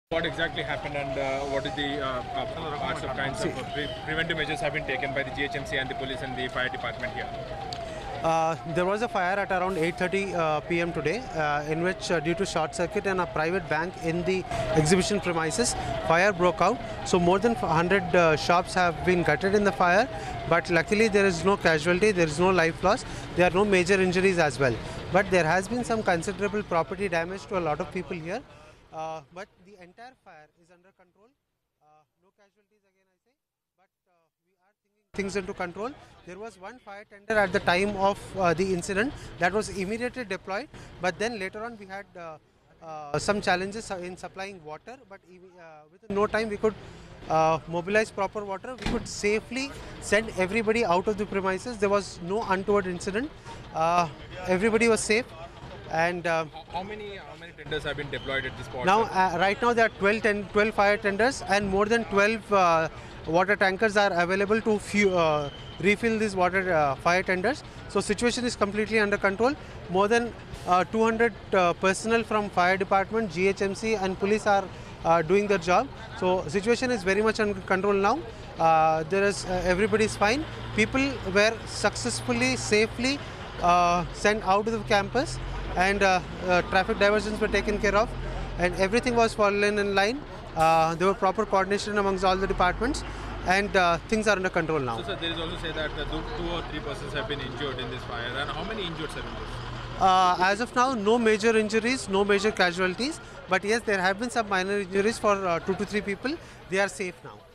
What exactly happened and what is the parts of kinds of preventive measures have been taken by the GHMC and the police and the fire department here? There was a fire at around 8:30 p.m. today in which due to short circuit in a private bank in the exhibition premises, fire broke out. So more than 100 shops have been gutted in the fire, but luckily there is no casualty, there is no life loss, there are no major injuries as well. But there has been some considerable property damage to a lot of people here. But the entire fire is under control. No casualties again, I say, but we are thinking things into control. There was one fire tender at the time of the incident that was immediately deployed, but then later on we had some challenges in supplying water, but within no time we could mobilize proper water. We could safely send everybody out of the premises. There was no untoward incident. Everybody was safe. And how many tenders have been deployed at this point? Now, right now there are 12 fire tenders and more than 12 water tankers are available to refill these water fire tenders. So situation is completely under control. More than 200 personnel from fire department, GHMC and police are doing their job. So situation is very much under control now. Everybody is fine. People were successfully, safely sent out of the campus, and traffic diversions were taken care of, and everything was fallen in line. There were proper coordination amongst all the departments, and things are under control now. So sir, there is also say that 2 or 3 persons have been injured in this fire, and how many injured have been? As of now, no major injuries, no major casualties, but yes, there have been some minor injuries for 2 to 3 people. They are safe now.